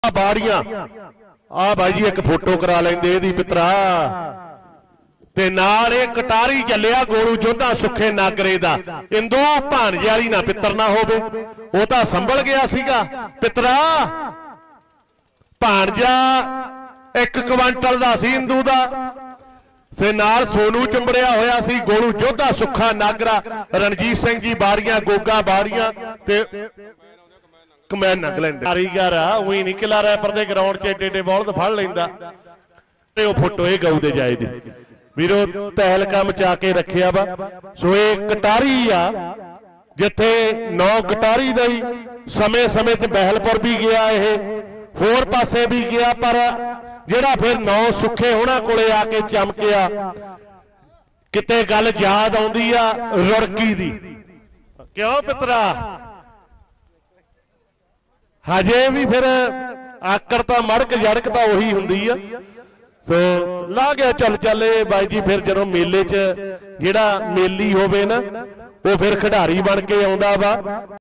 बाड़ियां आ भाई जी एक फोटो करा लेंदे दी पित्रा ते नाल ए कटारी चलिया गोलू जोधा सुखे नागरे दा इंदू भाणजे वाली ना पित्र ना होवे वो तां संभल गया सीगा पित्रा भाणजा 1 क्विंटल दा सी इंदू दा ते नाल सोनू चंबड़िया होया सी गोलू जोधा सुखा नागरा रणजीत सिंह जी बाड़ियां गोगा बाड़ियां ते कमैन नगलैंड कारीगर उही नहीं किला रैपर दे ग्राउंड च एडे एडे बॉल फड़ लैंदा ते ओ फोटो ये गऊ दे जाए दी वीरो तहलका मचा के रखिया वा सो ये कटारी आ जिथे 9 कटारी दा ही समय समय ते बहलपुर भी गया ये होर पासे भी गया पर जेड़ा फिर 9 सुखे होना कोले आके चमकिया किते गल याद आउंदी आ रुड़की दी क्यों पित्रा हजे भी फिर आकड़ तो मड़क जड़क तो उही हुंदी आ तो ला गया चल चले बाई जी फिर जदों मेले च जेड़ा मेली होवे ना वो फिर खिडारी बन के आउंदा वा।